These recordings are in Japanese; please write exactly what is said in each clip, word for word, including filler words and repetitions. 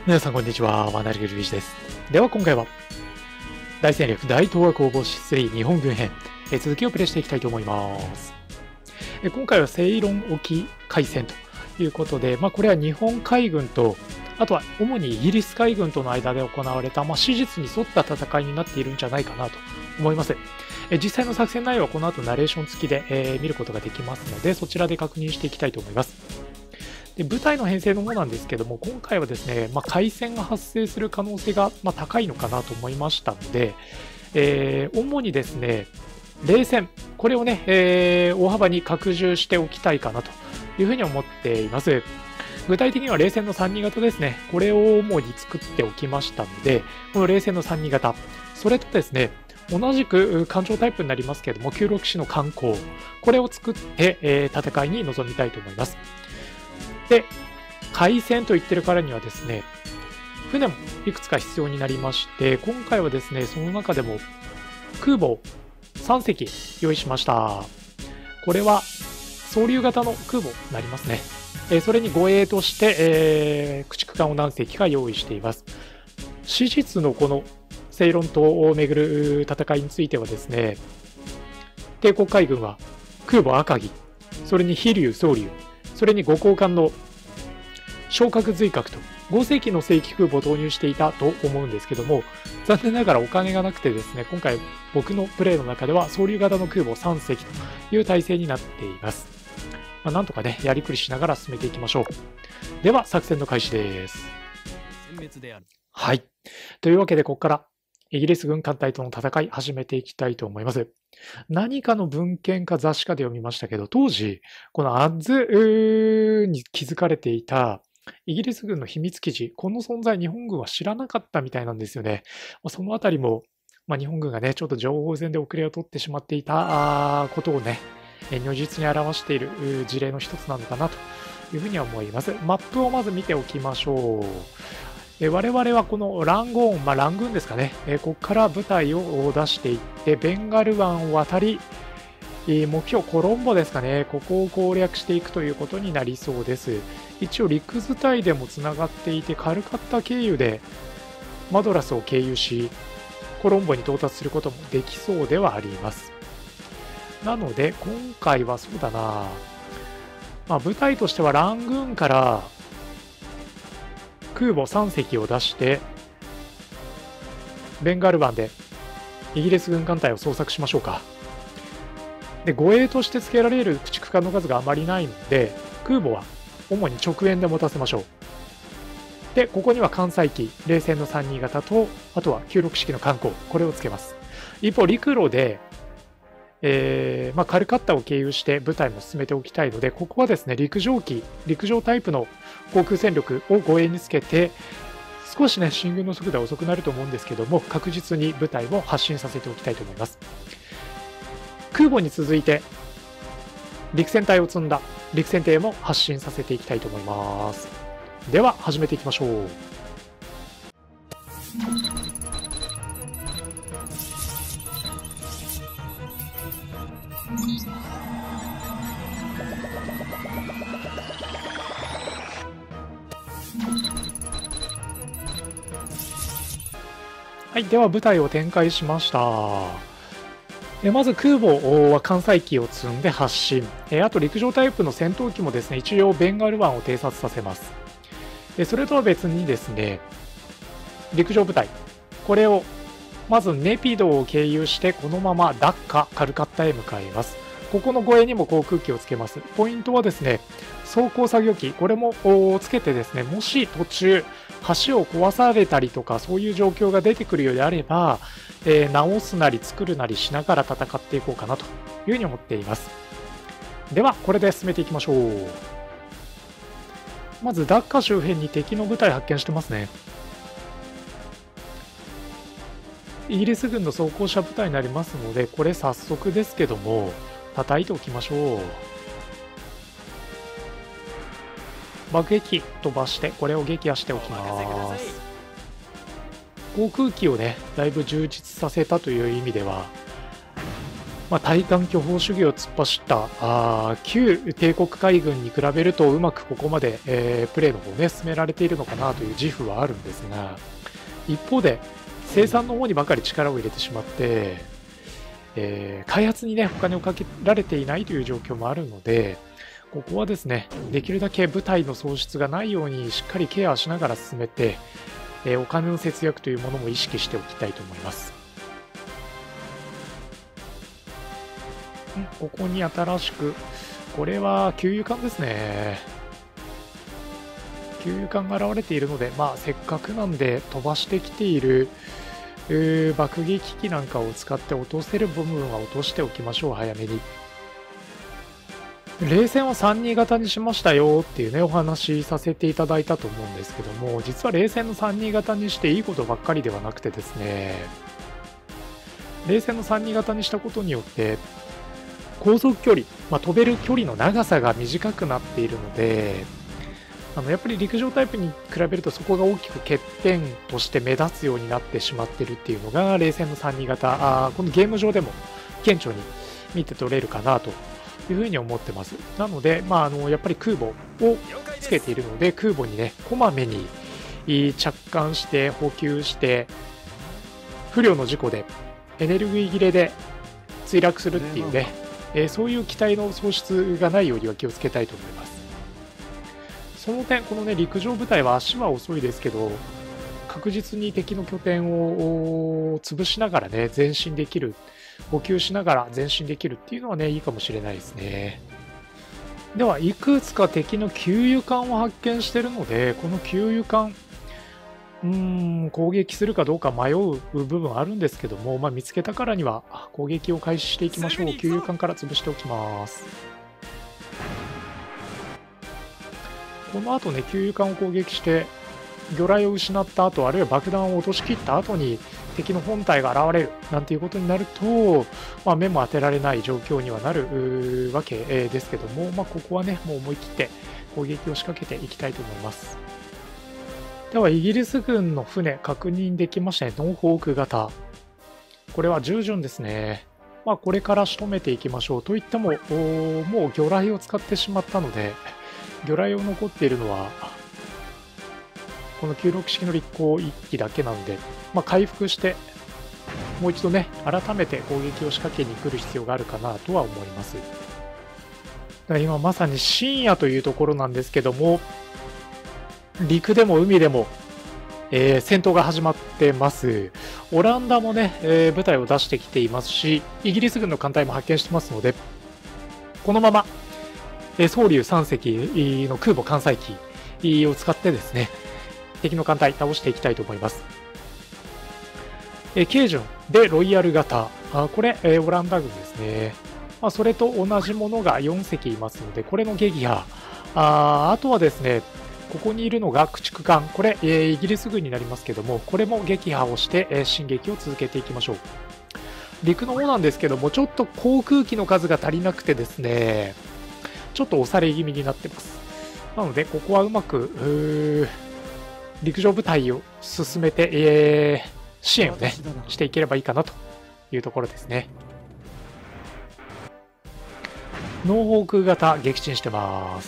皆さんこんにちは、ワナリグルビーチです。では今回は、大戦略大東亜攻防史スリー日本軍編、え続きをプレイしていきたいと思います。え今回はセイロン沖海戦ということで、まあ、これは日本海軍と、あとは主にイギリス海軍との間で行われた、まあ、史実に沿った戦いになっているんじゃないかなと思います。え実際の作戦内容はこの後ナレーション付きで、えー、見ることができますので、そちらで確認していきたいと思います。で部隊の編成の方なんですけども、今回はですね、まあ、海戦が発生する可能性が、まあ、高いのかなと思いましたので、えー、主にですね、冷戦、これをね、えー、大幅に拡充しておきたいかなというふうに思っています。具体的には冷戦のさんに型ですね、これを主に作っておきましたので、この冷戦のさんに型、それとですね、同じく艦長タイプになりますけれども、きゅうろく式の艦砲、これを作って、えー、戦いに臨みたいと思います。で、海戦と言ってるからにはですね、船もいくつか必要になりまして、今回はですね、その中でも空母をさん隻用意しました。これは総流型の空母になりますね。えそれに護衛として、えー、駆逐艦を何隻か用意しています。史実のこのセイロン島をめぐる戦いについてはですね、帝国海軍は空母赤城、それに飛龍、総龍、それに護航艦の昇格随閣とご隻の正規空母を投入していたと思うんですけども、残念ながらお金がなくてですね、今回僕のプレイの中では総流型の空母さん隻という体制になっています。まあ、なんとかね、やりくりしながら進めていきましょう。では、作戦の開始です。はい。というわけで、ここからイギリス軍艦隊との戦い始めていきたいと思います。何かの文献か雑誌かで読みましたけど、当時、このアッズに築かれていたイギリス軍の秘密基地、この存在日本軍は知らなかったみたいなんですよね。そのあたりも、まあ、日本軍がね、ちょっと情報戦で遅れを取ってしまっていたことをね、如実に表している事例の一つなのかなというふうには思います。マップをまず見ておきましょう。え我々はこのランゴーン、まあ、ラングーンですかね、えここから部隊を出していって、ベンガル湾を渡り、え目標コロンボですかね、ここを攻略していくということになりそうです。一応陸伝いでもつながっていて、カルカッタ経由でマドラスを経由し、コロンボに到達することもできそうではあります。なので、今回はそうだな、まあ、部隊としてはラングーンから空母さん隻を出して、ベンガル湾でイギリス軍艦隊を捜索しましょうか。で、護衛として付けられる駆逐艦の数があまりないので、空母は主に直縁で持たせましょう。で、ここには艦載機、冷戦のさんに型と、あとはきゅうろく式の艦砲、これをつけます。一方、陸路で、えーまあ、カルカッタを経由して部隊も進めておきたいので、ここはですね、陸上機、陸上タイプの航空戦力を護衛につけて、少しね、進軍の速度は遅くなると思うんですけども、確実に部隊を発進させておきたいと思います。空母に続いて、陸戦隊を積んだ陸戦艇も発進させていきたいと思います。では、始めていきましょう。はい、では部隊を展開しました。まず空母は艦載機を積んで発進。あと陸上タイプの戦闘機もですね、一応ベンガル湾を偵察させます。それとは別にですね、陸上部隊、これをまずネピドを経由してこのままダッカ、カルカッタへ向かいます。ここの護衛にも航空機をつけます。ポイントはですね、装甲作業機、これもつけてですね、もし途中橋を壊されたりとかそういう状況が出てくるようであれば、えー、直すなり作るなりしながら戦っていこうかなというふうに思っています。ではこれで進めていきましょう。まずダッカ周辺に敵の部隊発見してますね。イギリス軍の装甲車部隊になりますので、これ早速ですけども叩いておきましょう。爆撃飛ばしてこれを撃破しておきます。航空機をねだいぶ充実させたという意味ではまあ、対艦巨峰主義を突っ走ったあ旧帝国海軍に比べるとうまくここまで、えー、プレーの方ね進められているのかなという自負はあるんですが、一方で生産の方にばかり力を入れてしまって、えー、開発にねお金をかけられていないという状況もあるので、ここはですねできるだけ部隊の喪失がないようにしっかりケアしながら進めて、えー、お金の節約というものも意識しておきたいと思います。ここに新しく、これは給油管ですね。給油管が現れているので、まあ、せっかくなんで飛ばしてきている爆撃機なんかを使って落とせる部分は落としておきましょう、早めに。冷戦はさんに型にしましたよっていうね、お話しさせていただいたと思うんですけども、実は冷戦のさんに型にしていいことばっかりではなくてですね、冷戦のさんに型にしたことによって、航続距離、まあ、飛べる距離の長さが短くなっているので、あのやっぱり陸上タイプに比べるとそこが大きく欠点として目立つようになってしまっているっていうのが冷戦のさんに型、あこのゲーム上でも顕著に見て取れるかなというふうに思ってます。なので、まあ、あのやっぱり空母をつけているので、空母にねこまめに着艦して補給して不慮の事故でエネルギー切れで墜落するっていうね、えー、そういう機体の喪失がないようには気をつけたいと思います。その点、このね陸上部隊は足は遅いですけど、確実に敵の拠点を潰しながらね前進できる、補給しながら前進できるっていうのはねいいかもしれないですね。ではいくつか敵の給油管を発見しているので、この給油管うーん攻撃するかどうか迷う部分あるんですけども、まあ、見つけたからには攻撃を開始していきましょう。給油管から潰しておきます。この後ね給油管を攻撃して魚雷を失った後、あるいは爆弾を落としきった後に敵の本体が現れるなんていうことになると、まあ、目も当てられない状況にはなるわけですけども、まあ、ここはねもう思い切って攻撃を仕掛けていきたいと思います。ではイギリス軍の船確認できましたね。ノーホーク型、これは従順ですね。まあ、これから仕留めていきましょう。といってももう魚雷を使ってしまったので、魚雷を残っているのはこのきゅうじゅうろく式の立航いっ機だけなので、まあ、回復してもう一度ね改めて攻撃を仕掛けに来る必要があるかなとは思います。だから今まさに深夜というところなんですけども、陸でも海でも、えー、戦闘が始まってます。オランダもね、えー、部隊を出してきていますし、イギリス軍の艦隊も派遣してますので、このまま、えー、蒼龍さん隻の空母艦載機を使ってですね敵の艦隊倒していきたいと思います。えー、軽巡でロイヤル型、あこれ、えー、オランダ軍ですね。まあ、それと同じものがよん隻いますので、これの撃破、あ, あとはですねここにいるのが駆逐艦、これ、えー、イギリス軍になりますけども、これも撃破をして、えー、進撃を続けていきましょう。陸の方なんですけども、ちょっと航空機の数が足りなくてですね、ちょっと押され気味になってます。なので、ここはうまく陸上部隊を進めて、えー、支援をねしていければいいかなというところですね。ノーホーク型撃沈してます。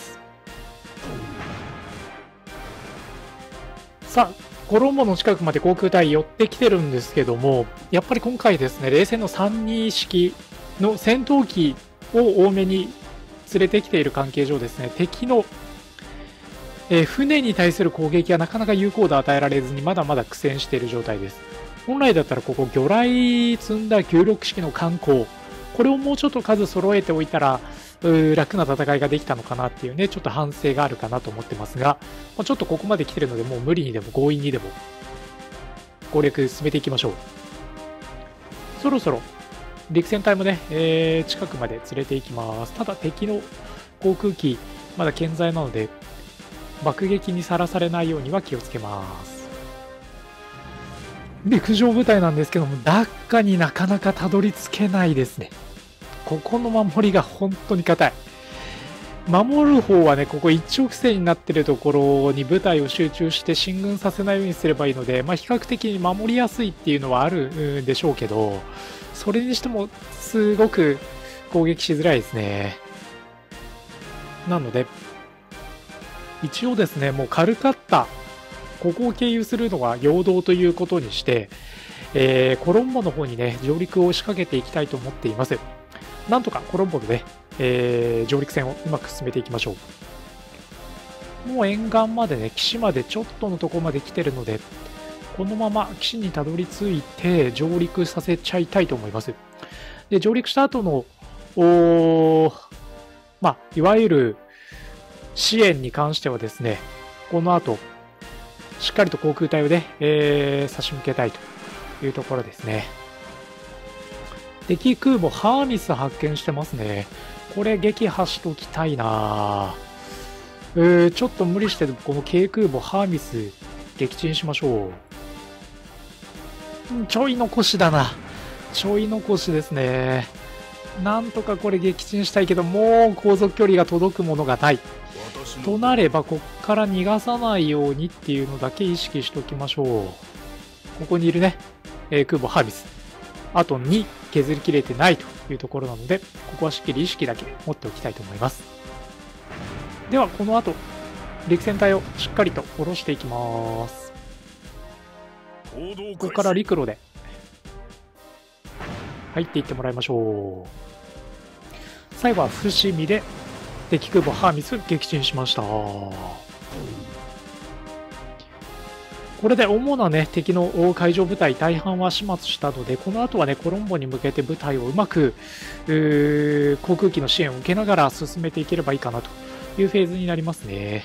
さあ、コロンボの近くまで航空隊寄ってきてるんですけども、やっぱり今回ですね、冷戦のさんに式の戦闘機を多めに連れてきている関係上ですね、敵の、えー、船に対する攻撃はなかなか有効度与えられずに、まだまだ苦戦している状態です。本来だったらここ魚雷積んだきゅうじゅうろく式の艦砲、これをもうちょっと数揃えておいたら楽な戦いができたのかなっていうね、ちょっと反省があるかなと思ってますが、ちょっとここまで来てるので、もう無理にでも強引にでも攻略進めていきましょう。そろそろ陸戦隊もね、えー、近くまで連れていきます。ただ敵の航空機まだ健在なので爆撃にさらされないようには気をつけます。陸上部隊なんですけども、ダッカになかなかたどり着けないですね。ここの守りが本当に硬い。守る方はね、ここ一直線になってるところに部隊を集中して進軍させないようにすればいいので、まあ、比較的に守りやすいっていうのはあるんでしょうけど、 それにしても、すごく攻撃しづらいですね。なので、一応ですね、もうカルカッタ、ここを経由するのは陽動ということにして、えー、コロンボの方にね、上陸を仕掛けていきたいと思っています。なんとかコロンボでね、えー、上陸戦をうまく進めていきましょう。もう沿岸までね、岸までちょっとのとこまで来てるので、このまま岸にたどり着いて上陸させちゃいたいと思います。で、上陸した後の、おまあ、いわゆる支援に関してはですね、この後、しっかりと航空隊をね、えー、差し向けたいというところですね。敵空母ハーミス発見してますね。これ撃破しときたいなえー、ちょっと無理してこの軽空母ハーミス撃沈しましょう。ちょい残しだな。ちょい残しですね。なんとかこれ撃沈したいけど、もう航続距離が届くものがない。となれば、こっから逃がさないようにっていうのだけ意識しておきましょう。ここにいるね、えー、空母ハーミス。あとに削りきれてないというところなので、ここはしっかり意識だけ持っておきたいと思います。では、この後、陸戦隊をしっかりと下ろしていきます。ここから陸路で入っていってもらいましょう。最後は伏見で敵空母ハーミス撃沈しました。これで主なね、敵の海上部隊大半は始末したので、この後はね、コロンボに向けて部隊をうまく、航空機の支援を受けながら進めていければいいかなというフェーズになりますね。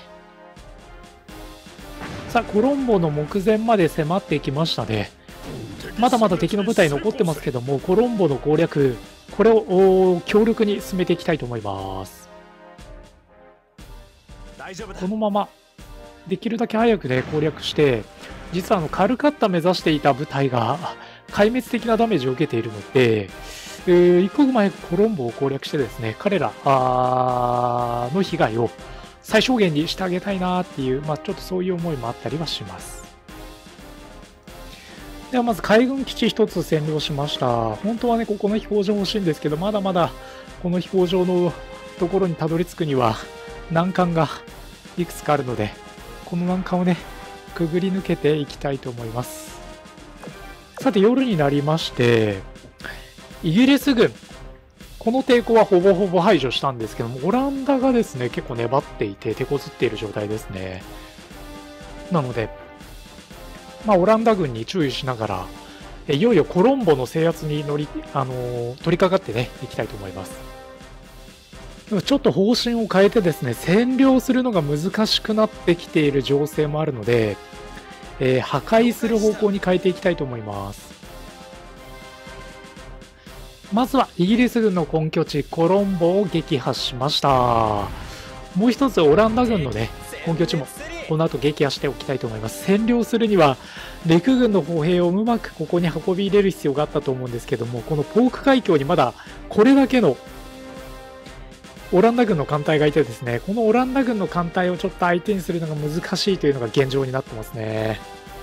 さあ、コロンボの目前まで迫ってきましたね。まだまだ敵の部隊残ってますけども、コロンボの攻略、これを強力に進めていきたいと思います。このままできるだけ早くね攻略して、実はあのカルカッタ目指していた部隊が壊滅的なダメージを受けているので、えー、一刻も早くコロンボを攻略してですね、彼らの被害を最小限にしてあげたいなっていう、まあ、ちょっとそういう思いもあったりはします。ではまず海軍基地一つ占領しました。本当はね、ここの飛行場欲しいんですけど、まだまだこの飛行場のところにたどり着くには難関がいくつかあるので、この難関をね、くぐり抜けていきたいと思います。さて、夜になりまして、イギリス軍、この抵抗はほぼほぼ排除したんですけども、オランダがですね、結構粘っていて、手こずっている状態ですね。なので、まあ、オランダ軍に注意しながら、いよいよコロンボの制圧に乗り、あのー、取り掛かってね、いきたいと思います。ちょっと方針を変えてですね、占領するのが難しくなってきている情勢もあるので、えー、破壊する方向に変えていきたいと思います。まずはイギリス軍の根拠地コロンボを撃破しました。もう一つオランダ軍のね、根拠地もこの後撃破しておきたいと思います。占領するには陸軍の歩兵をうまくここに運び入れる必要があったと思うんですけども、このポーク海峡にまだこれだけのオランダ軍の艦隊がいてですね、このオランダ軍の艦隊をちょっと相手にするのが難しいというのが現状になってますね。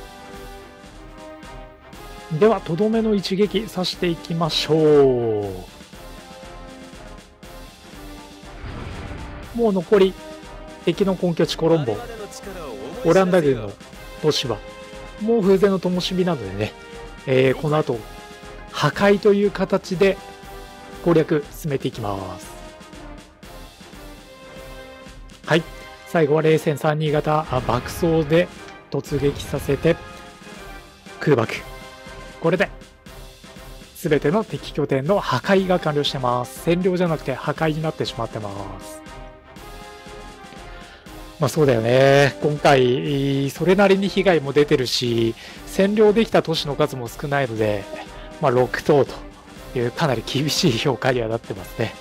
では、とどめの一撃さしていきましょう。もう残り敵の根拠地コロンボ、オランダ軍の都市はもう風前の灯火なのでね、えー、この後破壊という形で攻略進めていきます。はい、最後は零戦さんに型爆走で突撃させて空爆。これで全ての敵拠点の破壊が完了してます。占領じゃなくて破壊になってしまってます。まあそうだよね。今回それなりに被害も出てるし、占領できた都市の数も少ないので、まあ、ろく島というかなり厳しい評価にはなってますね。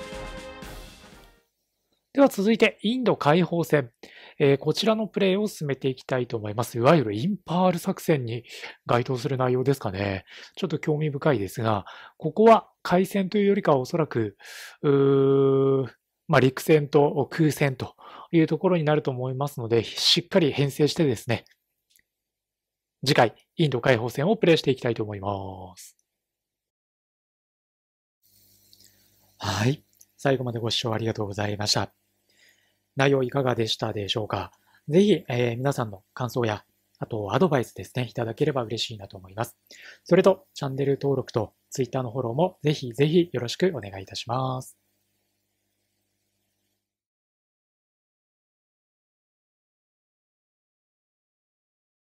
では続いてインド解放戦、えー、こちらのプレイを進めていきたいと思います。いわゆるインパール作戦に該当する内容ですかね。ちょっと興味深いですが、ここは海戦というよりかはおそらくうー、まあ、陸戦と空戦というところになると思いますので、しっかり編成してですね、次回インド解放戦をプレイしていきたいと思います。 はい。最後までご視聴ありがとうございました。内容いかがでしたでしょうか。ぜひ、えー、皆さんの感想や、あとアドバイスですね、いただければ嬉しいなと思います。それと、チャンネル登録と Twitter のフォローもぜひぜひよろしくお願いいたします。